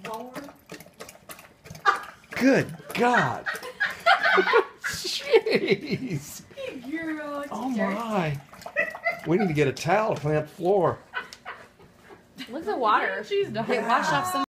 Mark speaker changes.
Speaker 1: Good God. Jeez. Oh my. We need to get a towel to clean up the floor.
Speaker 2: Look at the water. It washed off some